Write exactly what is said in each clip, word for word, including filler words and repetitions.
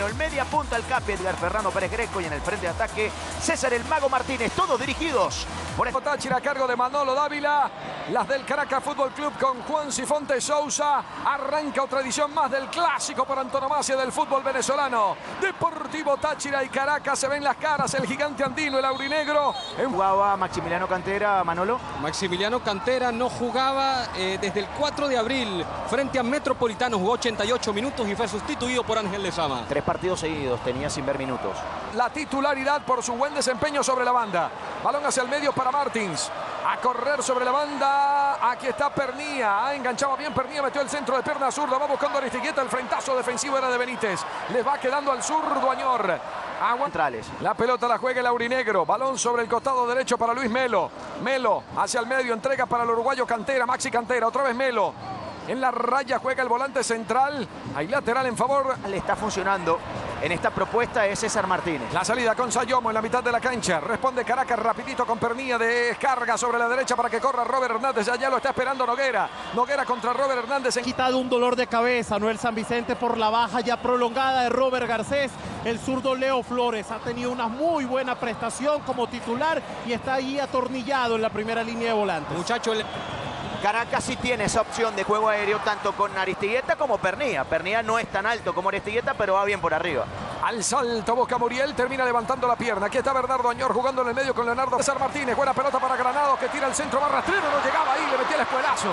El media punta al capi Edgar Fernando Pérez Greco y en el frente de ataque César el Mago Martínez, todos dirigidos por el Táchira a cargo de Manolo Dávila. Las del Caracas Fútbol Club con Juan Sifonte Sousa. Arranca otra edición más del clásico por antonomasia del fútbol venezolano. Deportivo Táchira y Caracas, se ven las caras, el gigante andino, el aurinegro. Jugaba Maximiliano Cantera, Manolo. Maximiliano Cantera no jugaba eh, desde el cuatro de abril frente a Metropolitano, jugó ochenta y ocho minutos y fue sustituido por Ángel Lezama. Tres partidos seguidos tenía sin ver minutos. La titularidad por su buen desempeño sobre la banda. Balón hacia el medio para Martins. A correr sobre la banda. Aquí está Pernía. Ha enganchado bien Pernía. Metió el centro de pierna zurda. Va buscando a Aristigueta. El frentazo defensivo era de Benítez. Les va quedando al zurdo Añor. Centrales. La pelota la juega el aurinegro. Balón sobre el costado derecho para Luis Melo. Melo hacia el medio. Entrega para el uruguayo Cantera. Maxi Cantera. Otra vez Melo. En la raya juega el volante central. Hay lateral en favor. Le está funcionando en esta propuesta es César Martínez. La salida con Sayomo en la mitad de la cancha. Responde Caracas rapidito con Pernía. Descarga sobre la derecha para que corra Robert Hernández. Allá lo está esperando Noguera. Noguera contra Robert Hernández. Ha quitado un dolor de cabeza Noel San Vicente por la baja ya prolongada de Robert Garcés. El zurdo Leo Flores ha tenido una muy buena prestación como titular y está ahí atornillado en la primera línea de volantes. Muchacho, el... Caracas sí tiene esa opción de juego aéreo tanto con Aristigueta como Pernía. Pernía no es tan alto como Aristigueta, pero va bien por arriba. Al salto busca Muriel, termina levantando la pierna. Aquí está Bernardo Añor jugando en el medio con Leonardo César Martínez. Buena pelota para Granados que tira el centro, va rastrero, no llegaba ahí, le metía el espuelazo.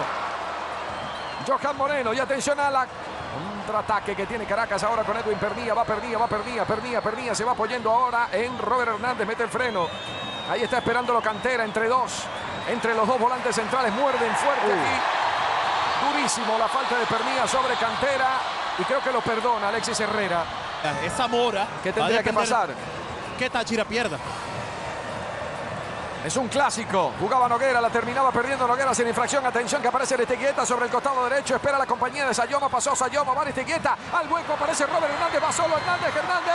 Johan Moreno y atención a la contraataque que tiene Caracas ahora con Edwin Pernía. Va Pernía, va Pernía, Pernía, Pernía. Se va apoyando ahora en Robert Hernández, mete el freno. Ahí está esperándolo Cantera entre dos. Entre los dos volantes centrales muerden fuerte uh. aquí. Durísimo la falta de Pernía sobre Cantera. Y creo que lo perdona Alexis Herrera. Esa Mora. ¿Qué tendría que pasar? Que Táchira pierda. Es un clásico. Jugaba Noguera, la terminaba perdiendo Noguera sin infracción. Atención que aparece Aristigueta sobre el costado derecho. Espera la compañía de Sayomo. Pasó Sayomo, va Aristigueta. Al hueco aparece Robert Hernández. Va solo Hernández. Hernández.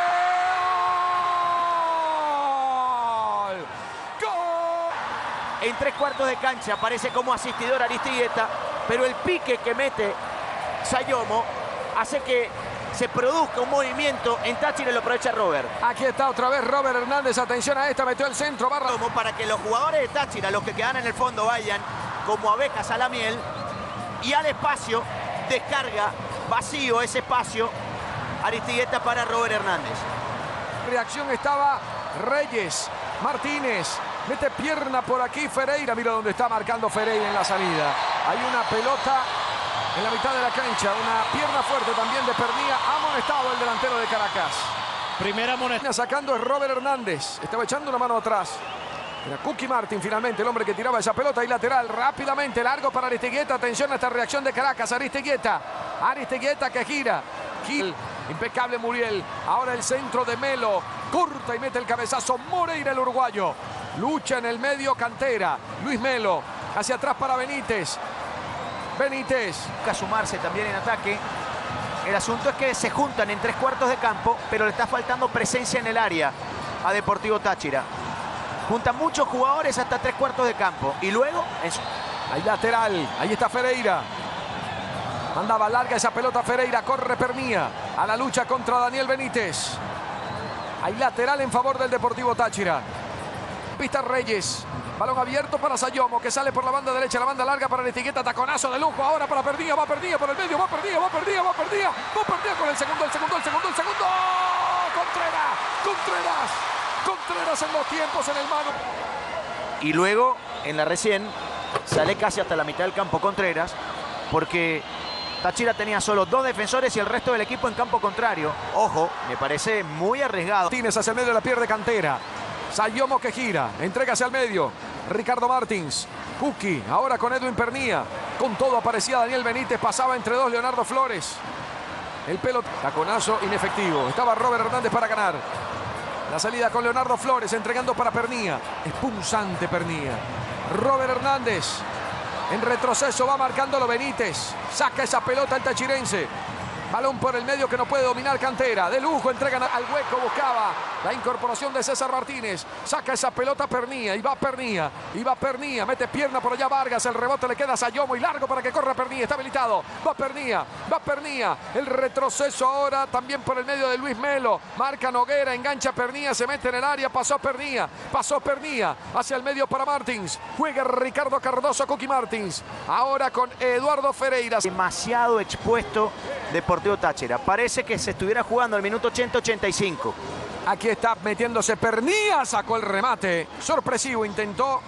En tres cuartos de cancha aparece como asistidor Aristigueta, pero el pique que mete Sayomo hace que se produzca un movimiento en Táchira y lo aprovecha Robert. Aquí está otra vez Robert Hernández, atención a esta, metió el centro, barra. Como para que los jugadores de Táchira, los que quedan en el fondo, vayan como abejas a la miel y al espacio, descarga vacío ese espacio, Aristigueta para Robert Hernández. Reacción estaba Reyes, Martínez. Mete pierna por aquí Ferreira. Mira dónde está marcando Ferreira en la salida. Hay una pelota en la mitad de la cancha. Una pierna fuerte también de Pernía. Amonestado el delantero de Caracas. Primera amonestación. Sacando es Robert Hernández. Estaba echando una mano atrás. Era Cookie Martin finalmente el hombre que tiraba esa pelota. Y lateral rápidamente. Largo para Aristigueta. Atención a esta reacción de Caracas. Aristigueta. Aristigueta que gira. Gil. Impecable Muriel. Ahora el centro de Melo. Corta y mete el cabezazo. Moreira el uruguayo. Lucha en el medio Cantera. Luis Melo. Hacia atrás para Benítez. Benítez. Busca sumarse también en ataque. El asunto es que se juntan en tres cuartos de campo, pero le está faltando presencia en el área a Deportivo Táchira. Juntan muchos jugadores hasta tres cuartos de campo. Y luego... Eso. Hay lateral. Ahí está Ferreira. Mandaba larga esa pelota Ferreira. Corre Pernía. A la lucha contra Daniel Benítez. Hay lateral en favor del Deportivo Táchira. Pista Reyes, balón abierto para Sayomo que sale por la banda derecha, la banda larga para Aristigueta, taconazo de lujo ahora para Pernía, va Pernía por el medio, va Pernía, va Pernía, va Pernía, va Pernía con el segundo, el segundo, el segundo, el segundo, Contreras, Contreras, Contreras en los tiempos en el mano. Y luego en la recién sale casi hasta la mitad del campo Contreras porque Táchira tenía solo dos defensores y el resto del equipo en campo contrario. Ojo, me parece muy arriesgado. Tienes hacia el medio de la pierde Cantera. Sayomo que gira, entrega hacia el medio. Ricardo Martins, Cookie, ahora con Edwin Pernía. Con todo aparecía Daniel Benítez, pasaba entre dos Leonardo Flores. El pelo, taconazo inefectivo. Estaba Robert Hernández para ganar. La salida con Leonardo Flores, entregando para Pernía. Es punzante Pernía. Robert Hernández, en retroceso va marcándolo Benítez. Saca esa pelota el tachirense. Balón por el medio que no puede dominar Cantera. De lujo, entregan al hueco, buscaba la incorporación de César Martínez. Saca esa pelota Pernía, y va Pernía, y va Pernía. Mete pierna por allá Vargas, el rebote le queda a Sayomo y largo para que corra Pernía. Está habilitado, va Pernía, va Pernía. El retroceso ahora también por el medio de Luis Melo. Marca Noguera, engancha Pernía, se mete en el área, pasó Pernía, pasó Pernía. Hacia el medio para Martins. Juega Ricardo Cardoso, Cookie Martins. Ahora con Eduardo Ferreira. Demasiado expuesto Deportivo Táchira. Parece que se estuviera jugando al minuto ochenta ochenta y cinco. Aquí está metiéndose Pernía, sacó el remate. Sorpresivo, intentó.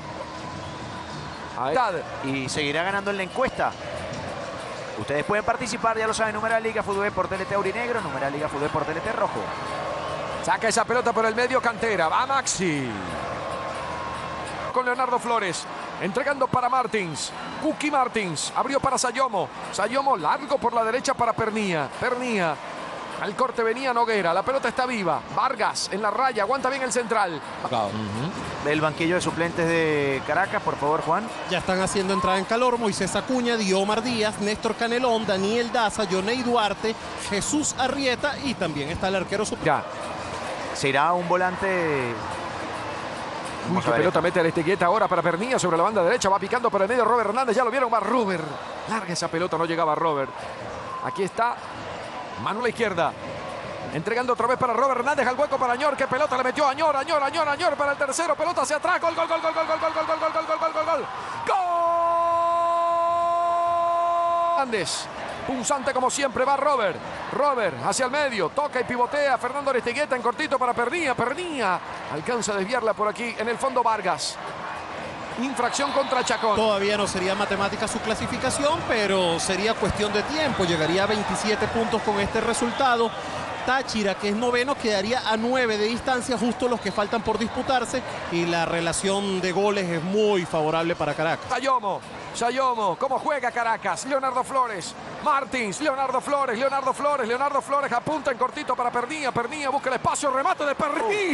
Y seguirá ganando en la encuesta. Ustedes pueden participar, ya lo saben, numeral Liga Fútbol por T L T Aurinegro, numeral Liga Fútbol por T L T Rojo. Saca esa pelota por el medio Cantera. Va Maxi. Con Leonardo Flores. Entregando para Martins. Cookie Martins. Abrió para Sayomo. Sayomo largo por la derecha para Pernía. Pernía. Al corte venía Noguera. La pelota está viva. Vargas en la raya. Aguanta bien el central. Uh-huh. El banquillo de suplentes de Caracas, por favor, Juan. Ya están haciendo entrada en calor Moisés Acuña, Diomar Díaz, Néstor Canelón, Daniel Daza, Yoney Duarte, Jesús Arrieta y también está el arquero suplente. Ya. Será un volante. Uy, qué pelota mete a Aristeguieta ahora para Pernía sobre la banda derecha. Va picando por el medio Robert Hernández. Ya lo vieron, va Robert. Larga esa pelota, no llegaba Robert. Aquí está mano a la izquierda. Entregando otra vez para Robert Hernández al hueco para Añor. Qué pelota le metió Añor, Añor, Añor, Añor para el tercero. Pelota hacia atrás. Gol, gol, gol, gol, gol, gol, gol, gol, gol, gol, gol, gol, gol, gol, gol. ¡Gol! Hernández. Punzante como siempre va Robert. Robert hacia el medio. Toca y pivotea. Fernando Aristeguieta en cortito para Pernía. Pernía alcanza a desviarla por aquí. En el fondo Vargas. Infracción contra Chacón. Todavía no sería matemática su clasificación, pero sería cuestión de tiempo. Llegaría a veintisiete puntos con este resultado. Táchira, que es noveno, quedaría a nueve de distancia, justo los que faltan por disputarse. Y la relación de goles es muy favorable para Caracas. Sayomo. Sayomo, ¿cómo juega Caracas? Leonardo Flores, Martins, Leonardo Flores, Leonardo Flores, Leonardo Flores apunta en cortito para Pernía, Pernía busca el espacio, remate de Pernía.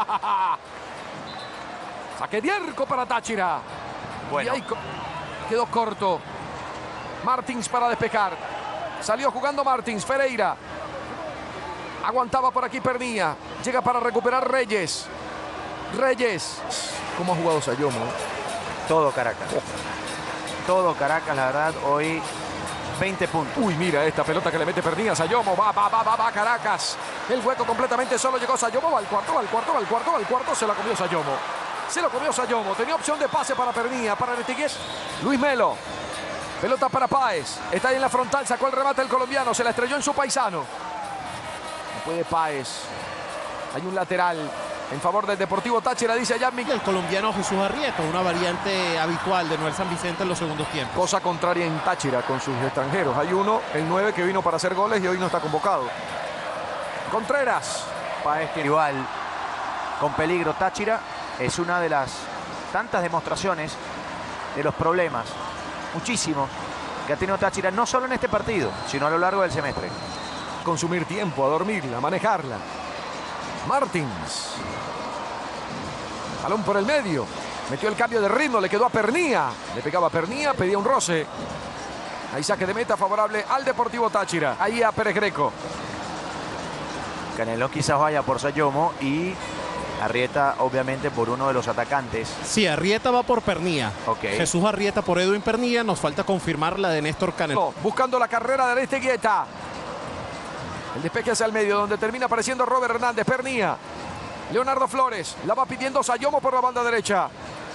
Saque Dierco para Táchira. Bueno. Y ahí quedó corto. Martins para despejar. Salió jugando Martins, Ferreira. Aguantaba por aquí Pernía. Llega para recuperar Reyes. Reyes. ¿Cómo ha jugado Sayomo? Todo Caracas. Oh. Todo Caracas, la verdad, hoy veinte puntos. Uy, mira esta pelota que le mete Pernía. Sayomo, va, va, va, va, va, Caracas. El hueco completamente solo llegó Sayomo. Va al cuarto, va al cuarto, va al cuarto, va al cuarto. Se la comió Sayomo. Se lo comió Sayomo. Tenía opción de pase para Pernía, para Aristeguieta. Luis Melo. Pelota para Páez. Está ahí en la frontal, sacó el remate el colombiano. Se la estrelló en su paisano. No puede Páez. Hay un lateral en favor del Deportivo Táchira, dice allá Miguel. El colombiano Jesús Arrieta, una variante habitual de Noel San Vicente en los segundos tiempos. Cosa contraria en Táchira con sus extranjeros. Hay uno, el nueve, que vino para hacer goles y hoy no está convocado. Contreras. Páez que igual con peligro Táchira. Es una de las tantas demostraciones de los problemas, muchísimos, que ha tenido Táchira, no solo en este partido, sino a lo largo del semestre. Consumir tiempo, a dormirla, a manejarla. Martins. Balón por el medio. Metió el cambio de ritmo, le quedó a Pernía. Le pegaba a Pernía, pedía un roce. Ahí saque de meta favorable al Deportivo Táchira. Ahí a Pérez Greco. Canelón quizás vaya por Sayomo y Arrieta obviamente por uno de los atacantes. Sí, Arrieta va por Pernía. Okay. Jesús Arrieta por Edwin Pernía. Nos falta confirmar la de Néstor Canelón. No, buscando la carrera de Aristeguieta. El despeje hacia el medio, donde termina apareciendo Robert Hernández. Pernía. Leonardo Flores. La va pidiendo Sayomo por la banda derecha.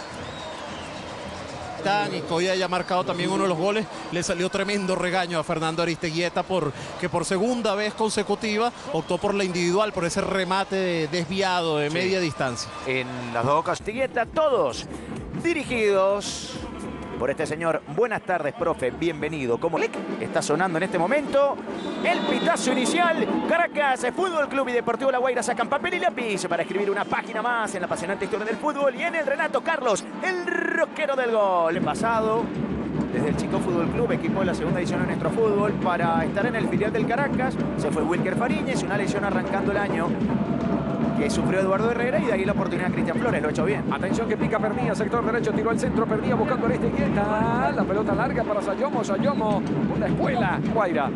Y que hoy haya marcado también uno de los goles. Le salió tremendo regaño a Fernando Aristeguieta, por, que por segunda vez consecutiva optó por la individual, por ese remate desviado de media sí. distancia. En las dos ocasiones. Aristeguieta, todos dirigidos por este señor. Buenas tardes, profe, bienvenido. Como está sonando en este momento el pitazo inicial. Caracas Fútbol Club y Deportivo La Guaira sacan papel y lápiz para escribir una página más en la apasionante historia del fútbol. Y en el Renato Carlos, el rockero del gol. El pasado desde el Chico Fútbol Club, equipo de la segunda edición de nuestro fútbol, para estar en el filial del Caracas. Se fue Wilker Fariñez, una lesión arrancando el año que sufrió Eduardo Herrera, y de ahí la oportunidad de Cristian Flores. Lo ha hecho bien. Atención que pica Pernía, sector derecho, tiró al centro, Pernía buscando a Aristeguieta. La pelota larga para Sayomo, Sayomo, una escuela. Guaira.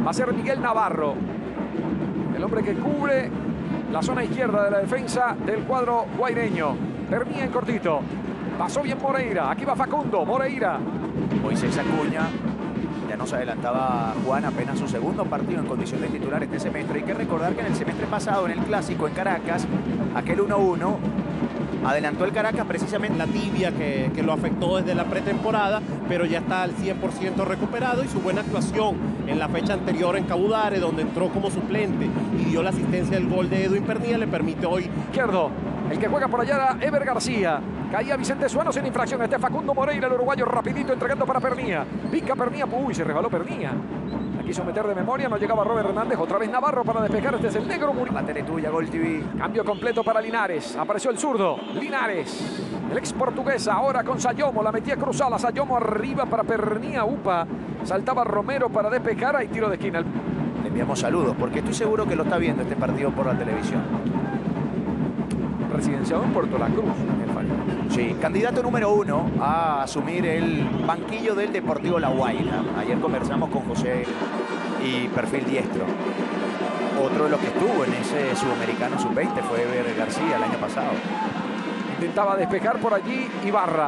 Va a ser Miguel Navarro, el hombre que cubre la zona izquierda de la defensa del cuadro guaireño. Pernía en cortito. Pasó bien Moreira. Aquí va Facundo. Moreira. Moisés Acuña. Ya nos adelantaba Juan, apenas su segundo partido en condición de titular este semestre. Hay que recordar que en el semestre pasado, en el Clásico en Caracas, aquel uno uno, adelantó el Caracas precisamente. La tibia que, que lo afectó desde la pretemporada, pero ya está al cien por ciento recuperado, y su buena actuación en la fecha anterior en Cabudare, donde entró como suplente y dio la asistencia del gol de Edwin Pernía, le permite hoy. Izquierdo. El que juega por allá era Ever García. Caía Vicente Suano sin infracción. Este Facundo Moreira, el uruguayo, rapidito entregando para Pernía. Pica Pernía. Uy, se resbaló Pernía. La quiso meter de memoria. No llegaba Robert Hernández. Otra vez Navarro para despejar. Este es el negro Murillo. La tele tuya, Gol T V. Cambio completo para Linares. Apareció el zurdo. Linares. El ex portuguesa. Ahora con Sayomo. La metía cruzada. Sayomo arriba para Pernía. Upa. Saltaba Romero para despejar. Hay tiro de esquina. Le enviamos saludos porque estoy seguro que lo está viendo este partido por la televisión. Residenciado en Puerto La Cruz. Sí, candidato número uno a asumir el banquillo del Deportivo La Guaira. Ayer conversamos con José y perfil diestro. Otro de los que estuvo en ese sudamericano sub veinte fue Ever García el año pasado. Intentaba despejar por allí Ibarra.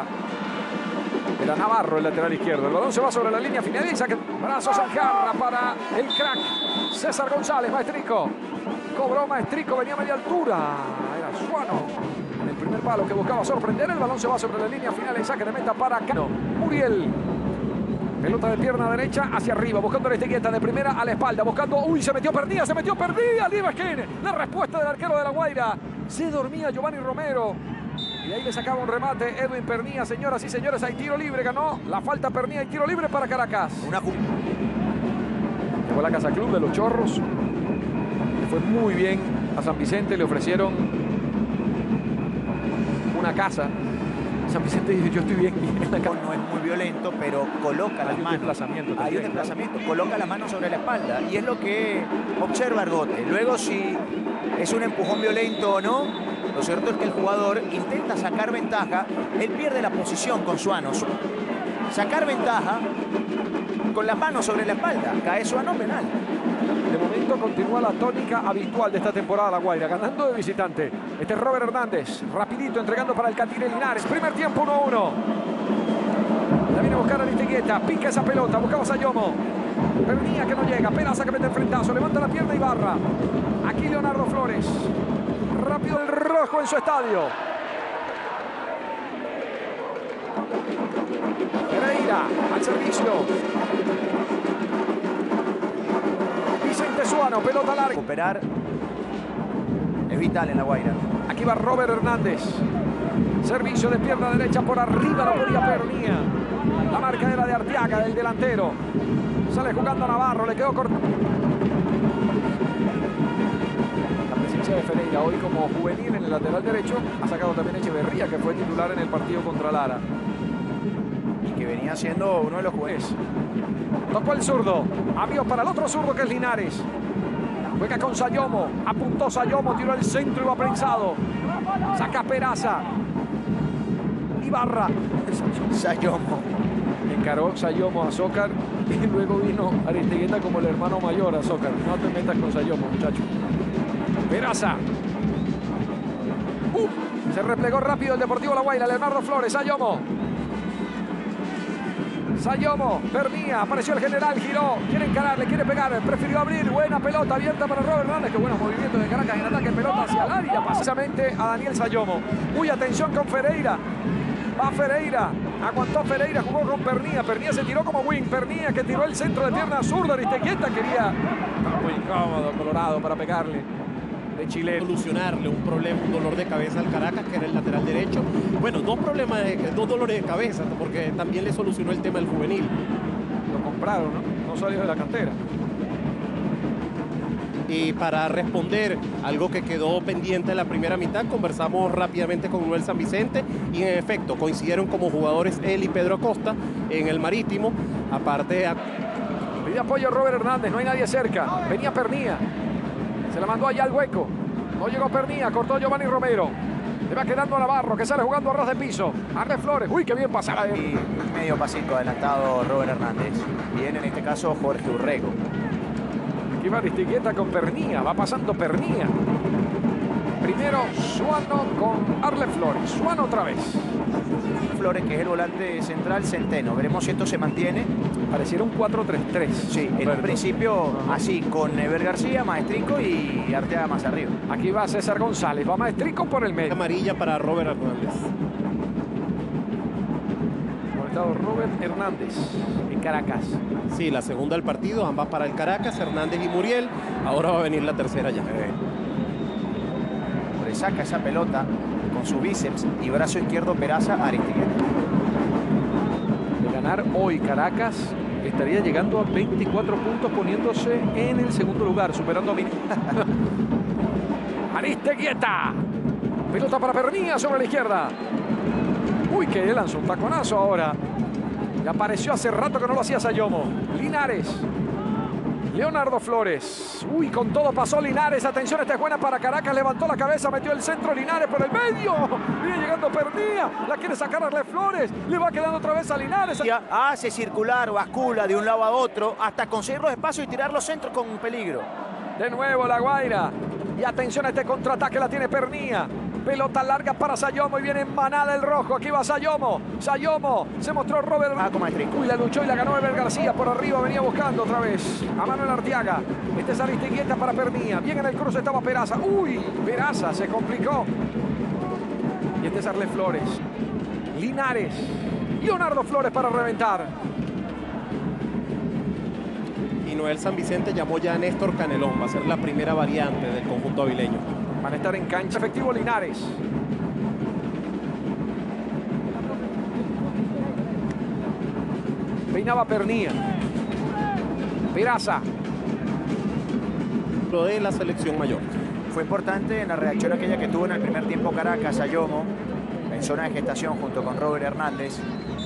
Era Navarro el lateral izquierdo. El balón se va sobre la línea final y saca brazos en jarra para el crack César González. Maestrico. Cobró Maestrico, venía a media altura. Era Suano. En el primer palo que buscaba sorprender. El balón se va sobre la línea final. El saque de meta para Cano. Muriel. Pelota de pierna derecha hacia arriba. Buscando la etiqueta de primera a la espalda. Buscando. Uy, se metió perdida. Se metió perdida. Liebeskin. La respuesta del arquero de La Guaira. Se dormía Giovanni Romero. Y ahí le sacaba un remate Edwin Pernía. Señoras y señores, hay tiro libre. Ganó la falta Pernía y tiro libre para Caracas. Una... Llegó a la Casa Club de los Chorros. Le fue muy bien a San Vicente. Le ofrecieron una casa. San Vicente dice, yo estoy bien en la casa. No es muy violento, pero coloca las Hay un manos. desplazamiento Hay también, un desplazamiento. Coloca las manos sobre la espalda. Y es lo que observa Argote. Luego, si es un empujón violento o no, lo cierto es que el jugador intenta sacar ventaja. Él pierde la posición con Suano. Sacar ventaja con las manos sobre la espalda. Cae Suano, penal. De momento continúa la tónica habitual de esta temporada La Guaira, ganando de visitante. Este es Robert Hernández, rapidito entregando para el Catire Linares. Primer tiempo uno a uno. La viene a buscar a Litiqueta, pica esa pelota, buscaba a Sayomo. Pernía que no llega, Peraza que mete el frentazo, levanta la pierna y barra. Aquí Leonardo Flores. Rápido el rojo en su estadio. Pereira al servicio. Vicente Suano, pelota larga. Recuperar es vital en La Guaira. Aquí va Robert Hernández. Servicio de pierna derecha por arriba, no podía Pernía. La marca era de Arteaga, del delantero. Sale jugando Navarro, le quedó corto. La presencia de Ferreira hoy como juvenil en el lateral derecho. Ha sacado también Echeverría, que fue titular en el partido contra Lara. Y que venía siendo uno de los jueces. Tocó el zurdo. Amigos para el otro zurdo que es Linares. Juega con Sayomo. Apuntó Sayomo, tiró el centro y va prensado. Saca Peraza. Ibarra. Sayomo. Encaró Sayomo a Zócar y luego vino Aristeguieta como el hermano mayor a Zócar. No te metas con Sayomo, muchacho. Peraza. Uh, se replegó rápido el Deportivo La Guaira. Leonardo Flores, Sayomo. Sayomo, Pernía, apareció el general, giró, quiere encarar, le quiere pegar, prefirió abrir, buena pelota abierta para Robert Hernández, que buenos movimientos de Caracas en ataque, pelota hacia el área, precisamente a Daniel Sayomo. Uy, atención con Ferreira, va Ferreira, aguantó Ferreira, jugó con Pernía, Pernía se tiró como wing, Pernía que tiró el centro de pierna zurda, Aristeguieta quería, muy incómodo Colorado para pegarle. De Chile. Solucionarle un problema, un dolor de cabeza al Caracas, que era el lateral derecho. Bueno, dos problemas, de, dos dolores de cabeza, porque también le solucionó el tema del juvenil. Lo compraron, ¿no? No salió de la cantera. Y para responder algo que quedó pendiente en la primera mitad, conversamos rápidamente con Noel San Vicente y en efecto coincidieron como jugadores él y Pedro Acosta en el Marítimo. Aparte, a... pedía apoyo a Robert Hernández, no hay nadie cerca. Venía Pernía. Se la mandó allá al hueco. No llegó Pernía, cortó Giovanni Romero. Le va quedando a Navarro, que sale jugando a ras de piso. Arne Flores. Uy, qué bien pasaba. Y medio pasito adelantado Robert Hernández. Bien, en este caso, Jorge Urrego. Aquí va Aristigueta con Pernía. Va pasando Pernía. Primero Suano con Arle Flores. Suano otra vez. Flores, que es el volante central, Centeno. Veremos si esto se mantiene. Pareciera un cuatro tres tres. Sí, en un principio así, con Ever García, Maestrico y Arteaga más arriba. Aquí va César González. Va Maestrico por el medio. Amarilla para Robert Hernández. Molestado Robert Hernández en Caracas. Sí, la segunda del partido, ambas para el Caracas, Hernández y Muriel. Ahora va a venir la tercera ya. Eh. Saca esa pelota con su bíceps y brazo izquierdo Peraza a Aristigueta. De ganar hoy Caracas, estaría llegando a veinticuatro puntos, poniéndose en el segundo lugar, superando a Min. Aristigueta. Pelota para Pernía sobre la izquierda. Uy, que lanzó un taconazo ahora. Y apareció hace rato que no lo hacía Sayomo. Linares. Leonardo Flores. Uy, con todo pasó Linares. Atención, esta es buena para Caracas. Levantó la cabeza, metió el centro. Linares por el medio. Viene llegando Pernía. La quiere sacar Arle Flores. Le va quedando otra vez a Linares. Hace circular, bascula de un lado a otro, hasta conseguir los espacios y tirar los centros con peligro. De nuevo La Guaira. Y atención a este contraataque, la tiene Pernía. Pelota larga para Sayomo y viene en manada el rojo. Aquí va Sayomo. Sayomo. Se mostró Robert. Ah, como Maestrico. Uy, la luchó y la ganó Ever García. Por arriba venía buscando otra vez a Manuel Arteaga. Este es Aristigueta para Pernía. Bien en el cruce estaba Peraza. Uy, Peraza se complicó. Y este es Arle Flores. Linares. Leonardo Flores para reventar. Y Noel San Vicente llamó ya a Néstor Canelón. Va a ser la primera variante del conjunto avileño. Van a estar en cancha. Efectivo Linares. Peinaba Pernía. Peraza. Lo de la selección mayor. Fue importante en la reacción aquella que tuvo en el primer tiempo Caracas, Sayomo, en zona de gestación junto con Robert Hernández.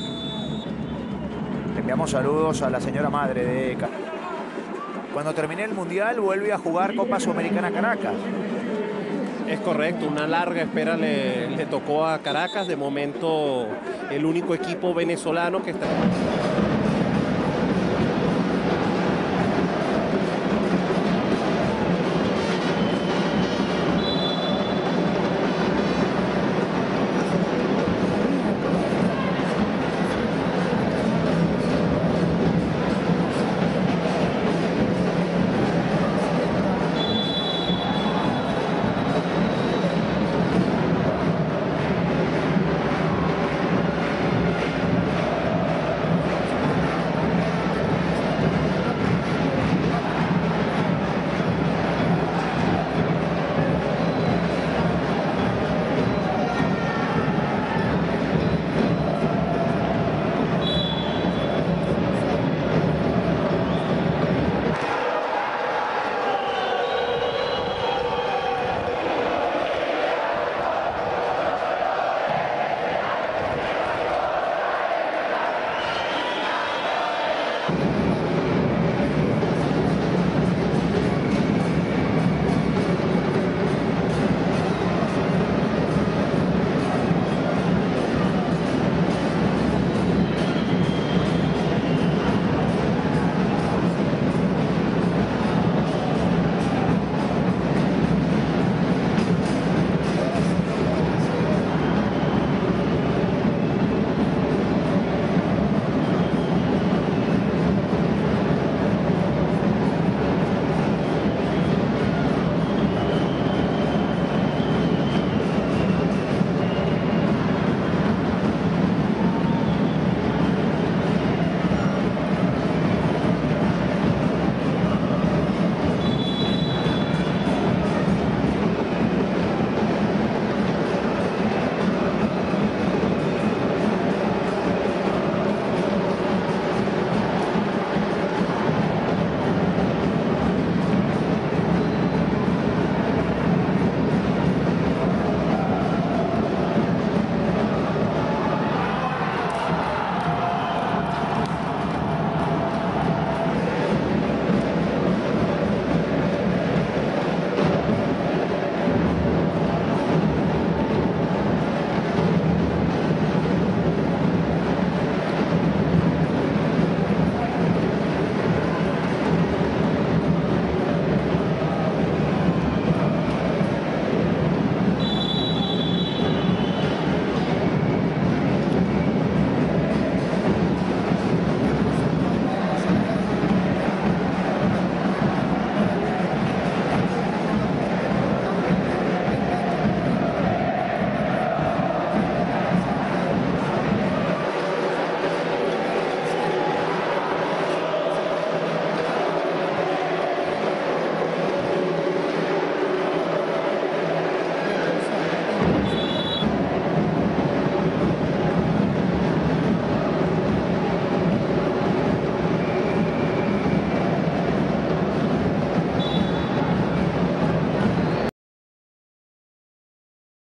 Le enviamos saludos a la señora madre de Caracas. Cuando termine el Mundial vuelve a jugar Copa Sudamericana Caracas. Es correcto, una larga espera le, le tocó a Caracas. De momento, el único equipo venezolano que está...